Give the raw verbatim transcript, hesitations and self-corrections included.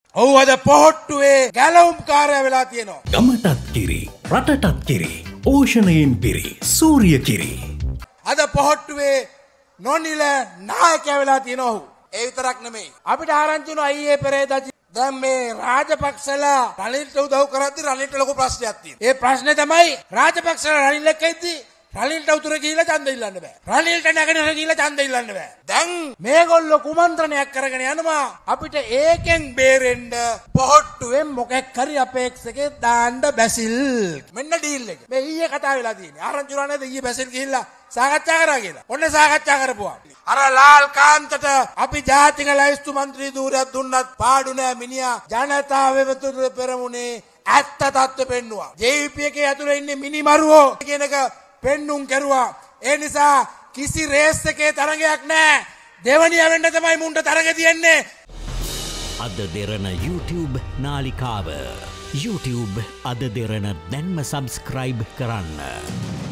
ඔව් අද පොහොට්ටුවේ ගැලවුම් කාර්ය වෙලා තියෙනවා. ගමටත් කිරි, රටටත් කිරි, ඕෂණයෙන් පිරි, සූර්ය කිරි. අද පොහොට්ටුවේ නොනිල නායකයා වෙලා තියෙනවා ඔහු. ඒ විතරක් නෙමෙයි. අපිට ආරංචි වුණා අයියේ පෙරේදා දැන් මේ රාජපක්ෂලා රනිල්ට උදව් කරද්දි රනිල්ට ලොකු ප්‍රශ්නයක් තියෙනවා. ඒ ප්‍රශ්නේ තමයි රාජපක්ෂලා රනිල් එක්ක ඉද්දි රනිල්ට උතුර ගිහිල්ලා ඡන්ද ඉල්ලන්න බෑ. රනිල්ට නැගෙනහිර ගිහිල්ලා ඡන්ද ඉල්ලන්න බෑ. දැන් මේගොල්ලෝ කුමන්ත්‍රණයක් කරගෙන යනවා අපිට ඒකෙන් බේරෙන්න පොහොට්ටුවෙන් මොකක් හරි අපේක්ෂකේ දාන්න බැසිල්. මෙන්න ඩීල් එක. මේ ඊයේ කතා වෙලා තියෙන්නේ. ආරංචි වුණා නේද ඊයේ බැසිල් ගිහිල්ලා සාකච්ඡා කරා කියලා. ඔන්න සාකච්ඡා කරපුවා. අර ලාල් කාන්තට අපි ජාතික ලයිස්තු මන්ත්‍රී ධූරයක් දුන්නත් පාඩු නෑ මිනිහා ජනතාව වෙතුරු පෙරමුණේ ඇත්ත තත්ත්වෙ පෙන්නුවා. ජේ වී පී එකේ ඇතුලේ ඉන්නේ මිනිමරුවෝ කියන එක පෙන්නුම් කරුවා. ඒ නිසා කිසි රේස් එකේ තරගයක් නෑ. දෙවනියා වෙන්න තමයි මුන්ට තරග තියෙන්නේ. අද දෙරණ YouTube නාලිකාව YouTube අද දෙරණ දැන්ම සබස්ක්‍රයිබ් කරන්න.